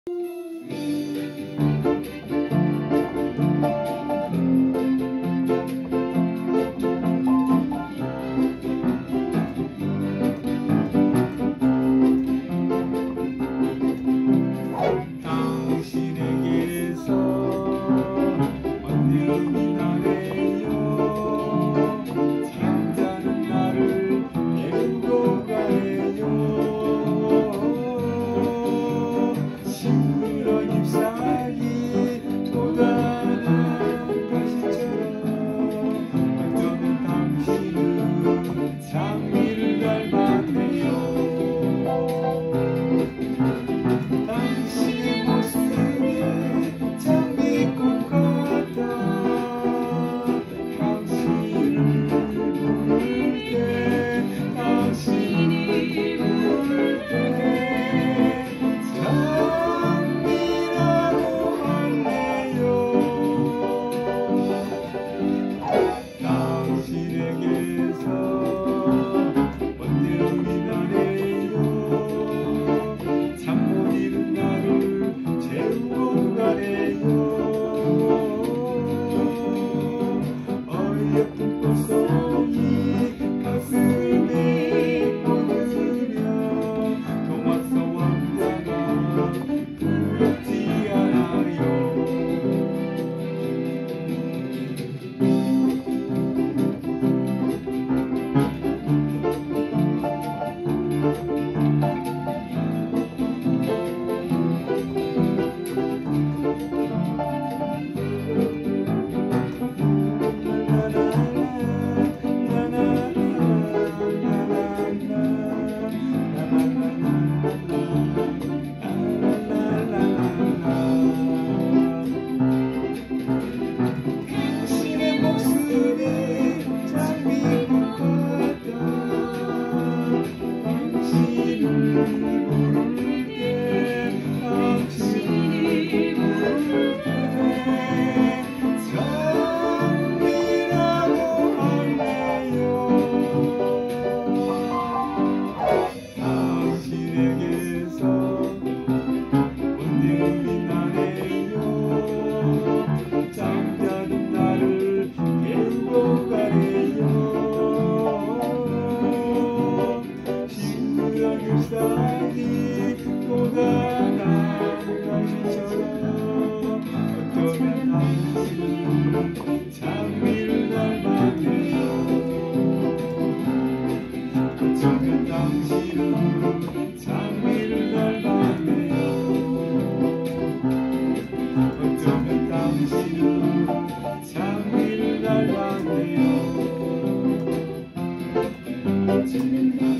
당신에게서 언제니 나네요. 잠자는 나를 깨우고 가네요. 싱그런 잎사귀 돋아난 가시처럼 어쩌면 당신은 장미를 닮았네요. 당신의 모습이 장미꽃 같아. 당신을 부를 때 장미라고 할래요. 당신에게서 원대음이 나네요. 잠 못 이룬 나를 재우고 가네요. 어여쁜 꽃송이 가슴에 꽂으며 동화 속 왕자가 부럽지 않아요. 당신의 목소리 장미꽃 같아. 당신을 부를 때 장미라고 할래요. 당신에게서 원대음이 나네요. 잠자는 나를 깨우고 가네요. 싱그런 잎사귀 돋아난 가시처럼 어쩌면 당신은 장미를 닮았네요. 어쩌면 당신은 장미를 닮았네요. 어쩌면 당신은 장미를 닮았네요.